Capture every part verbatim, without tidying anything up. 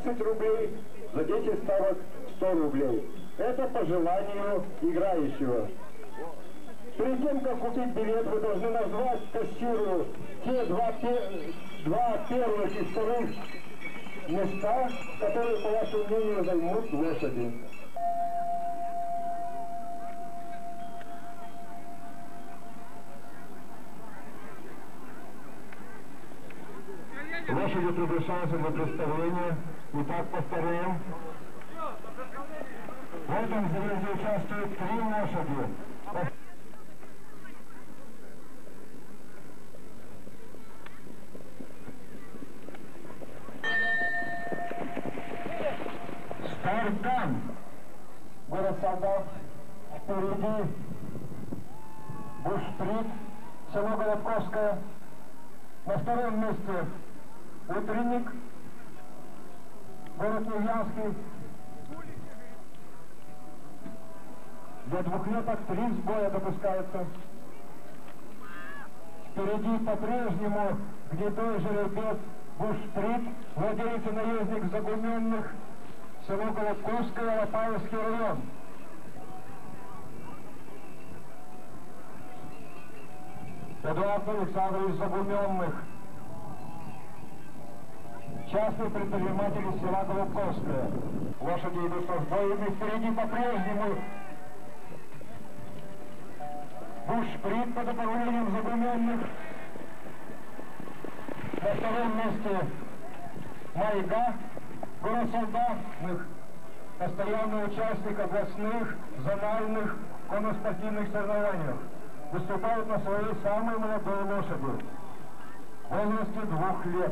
двадцать рублей, за десять ставок сто рублей. Это по желанию играющего. Перед тем, как купить билет, вы должны назвать кассиру те два, два первых и вторых места, которые, по вашему мнению, займут лошади. Лошади приглашаются для представления. Итак, повторяем. В этом заезде участвуют три лошади. Стартан. Город Солдат. Впереди Бушприт, село Голубковское. На втором месте Утренник, город Невьянский. Для двухлеток три сбоя допускается. Впереди по-прежнему гнедой жеребец Бушприт, владелец и наездник Загуменных, село Голубковское, Лопаевский район. Эдуард Александрович Загуменных, частный предприниматель из села Голубковское. Лошади идут со сбоями. Впереди по-прежнему Бушприт под управлением Загуменных. На втором месте Майга, город Солдатных, постоянный участник областных, зональных конноспортивных соревнований. Выступает на своей самой молодой лошади в возрасте двух лет.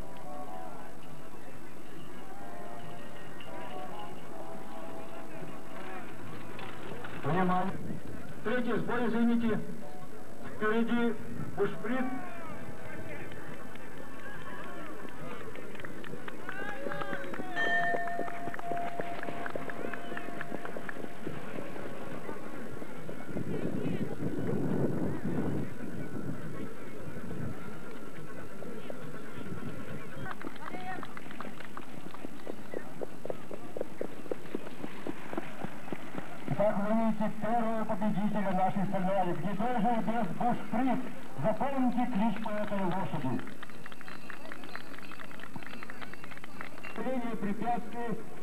Внимание! Третий сбой, извините. Впереди Бушприт. Как вы видите, первого победителя нашей соревнований, гнедой жеребец Бушприт. Запомните кличку этой лошади. Препятствий